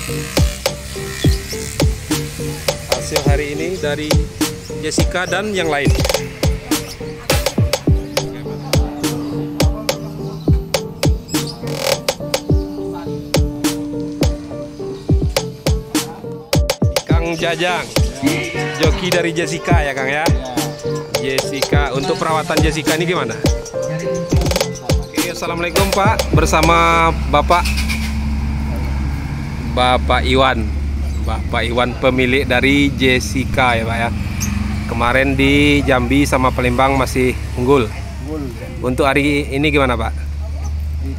Hasil hari ini dari Jessica dan yang lain. Kang Jajang, joki dari Jessica ya Kang ya. Jessica, untuk perawatan Jessica ini gimana? Oke, assalamualaikum Pak, bersama Bapak Iwan. Bapak Iwan pemilik dari Jessica ya Pak ya. Kemarin di Jambi sama Palembang masih unggul. Untuk hari ini gimana Pak? Di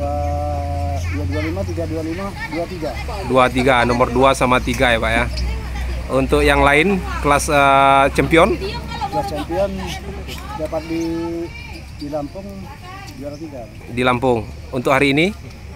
225, 325, 23. 23, nomor 2 sama 3 ya Pak ya. Untuk yang lain kelas champion? Kelas champion dapat di Lampung juara 3. Di Lampung. Untuk hari ini?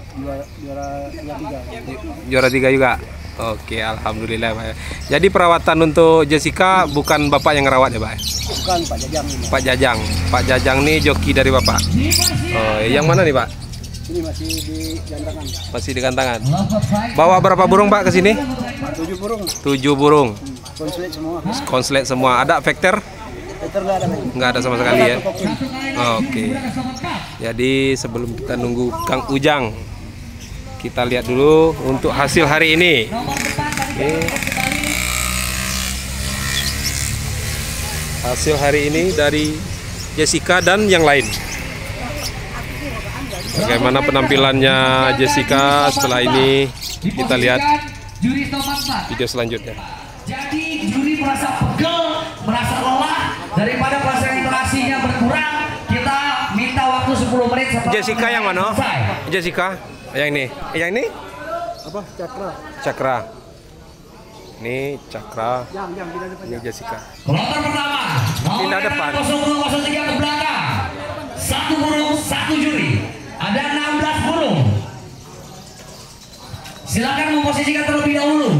Juara 3. Juara 3 juga. Oke, alhamdulillah Pak ya. Jadi perawatan untuk Jessica bukan Bapak yang ngerawat ya Pak? Bukan, Pak Jajang ini. Pak Jajang. Pak Jajang nih joki dari Bapak. Oh, yang mana nih Pak? Ini masih di gantangan. Masih di gantangan. Bawa berapa burung Pak ke sini? 7 burung. 7 burung. Konslet semua. Konslet semua. Ada vector? Vector nggak ada lagi. Nggak ada sama sekali ya. Oke. Jadi sebelum kita nunggu Kang Ujang, kita lihat dulu untuk hasil hari ini. Oke. Hasil hari ini dari Jessica dan yang lain. Bagaimana penampilannya Jessica setelah ini, kita lihat video selanjutnya. Jadi juri merasa pegel, merasa lelah daripada proses interaksinya berkurang. Kita minta waktu 10 menit. Jessica yang mana? Jessica? Yang ini? Yang ini? Apa? Cakra. Cakra. Ini Cakra. Ini Jessica. Kloter pertama. Pindah depan. 0203 ke belakang. 1 burung, 1 juri. Ada 16 burung. Silakan memposisikan terlebih dahulu.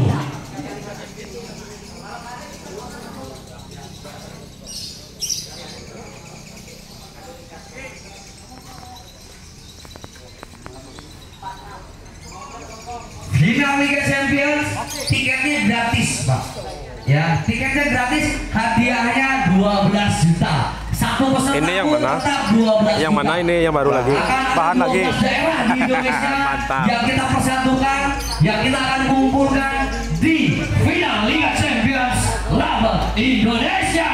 Final Liga Champions, tiketnya gratis Pak. Ya, tiketnya gratis, hadiahnya 12 juta. Satu peserta Ini yang mana? 12 Yang mana ini yang baru lagi? Bahan lagi. Daerah di Indonesia Mantap. yang kita persatukan, yang kita akan kumpulkan di Final Liga Champions Laba Indonesia.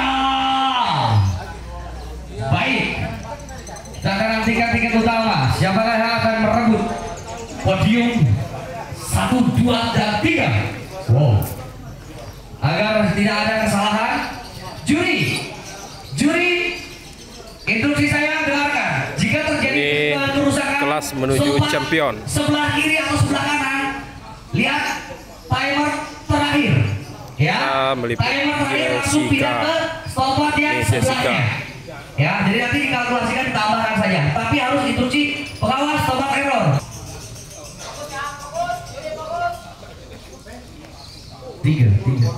Baik, kita akan nantikan tiket utama. Siapakah yang akan merebut podium 1, 2, dan 3. Wow. Agar tidak ada kesalahan, juri, instruksi saya dengarkan. Jika terjadi kerusakan kelas menuju champion. Sebelah kiri atau sebelah kanan, lihat timer terakhir. Ya, timer terakhir langsung pindah ke stopwatch yang sebelahnya. Ya, jadi nanti dikalkulasikan ditambahkan saja. Tapi harus instruksi pengawas stopwatch error. Tiga.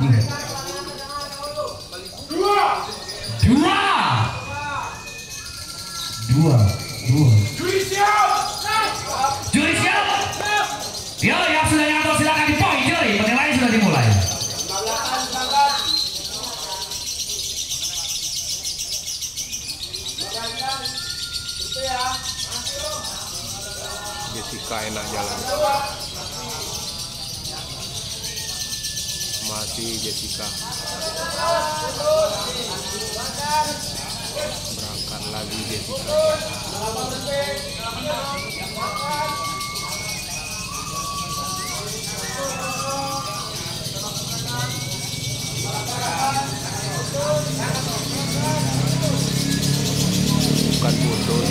Dua. Juri siap. Yo, yang sudah nyantol silakan di poin juri. Penilaian sudah dimulai. Jessica enak jalan. Masih Jessica. Berangkat lagi Jessica. Bukan putus.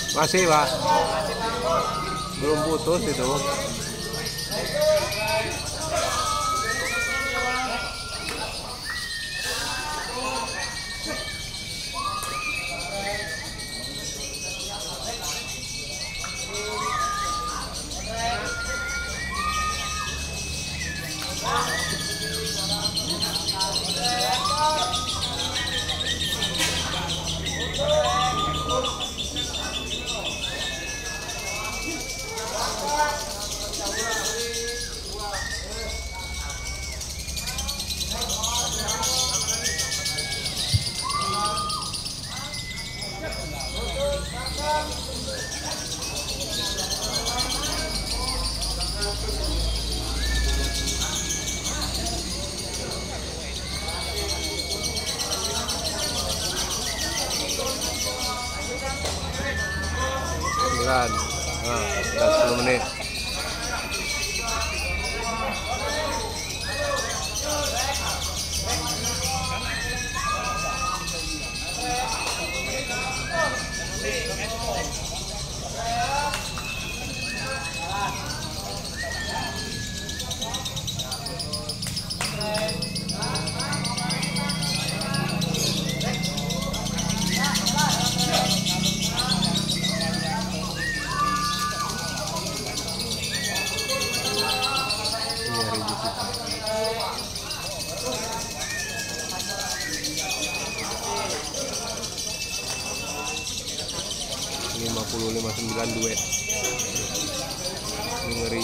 Masih Pak. Belum putus itu. Nah, 10 menit. Ini 50-59 duet. Ini ngeri.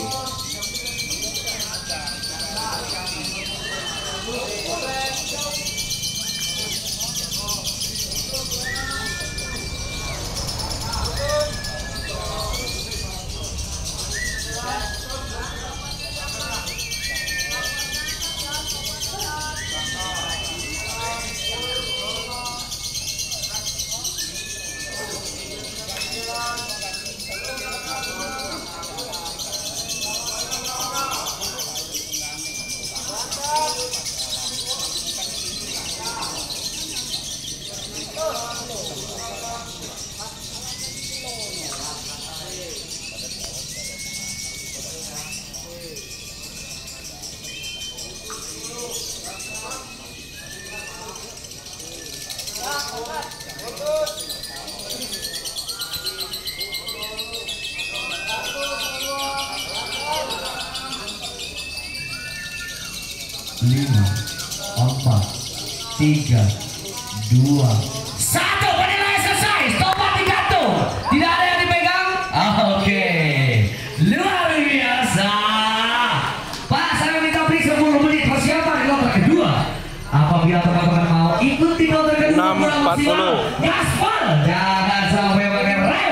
Lima, 4, 3, 2, 1. Penilaian selesai. Stopwatch digantung. Tidak ada yang dipegang. Oke. Luar biasa. Pak, saya minta break 10 menit persiapan di kloter kedua. Apabila teman-teman mau ikuti kloter kedua, 6.40. gaspol. Jangan sampai pakai rem.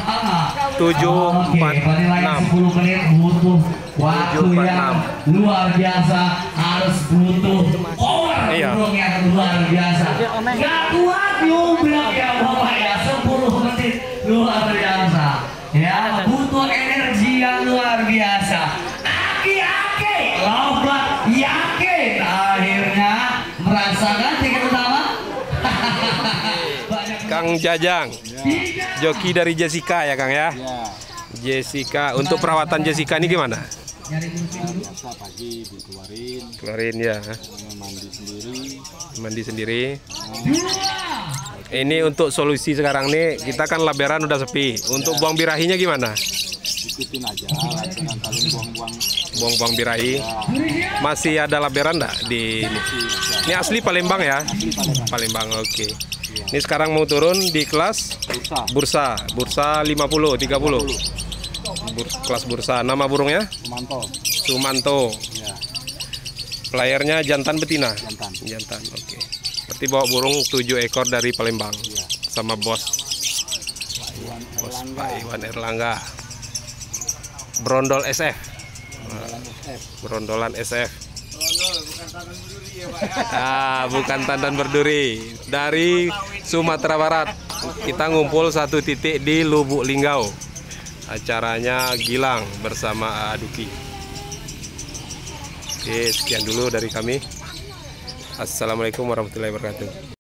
7.46. Penilaian 10 menit butuh waktu yang luar biasa, harus butuh power burung yang luar biasa. Gak kuat yuk bilang ya Bapak ya, 10 menit luar biasa. Ya, butuh energi yang luar biasa. Aki-aki, lompat yakin akhirnya merasakan tiket utama. Kang Jajang, joki dari Jessica ya Kang ya. Jessica, untuk perawatan Jessica ini gimana? Biasa pagi Keluarin ya. Mandi sendiri. Ini untuk solusi sekarang nih, kita kan laberan udah sepi. Untuk buang birahinya gimana? ikutin aja, jangan paling buang-buang birahi. Masih ada laberan enggak di ini? Ini asli Palembang ya? Palembang, oke. Ini sekarang mau turun di kelas bursa 50, 30. Kelas bursa. Nama burungnya? Sumanto. Layarnya jantan betina? Jantan, oke. Berarti bawa burung 7 ekor dari Palembang sama bos Pak Iwan Erlangga. Brondol SF. Brondolan SF. Bukan tandan berduri. Dari Sumatera Barat. Kita ngumpul satu titik di Lubuk Linggau. Acaranya Gilang bersama Aduki. Oke, sekian dulu dari kami. Assalamualaikum warahmatullahi wabarakatuh.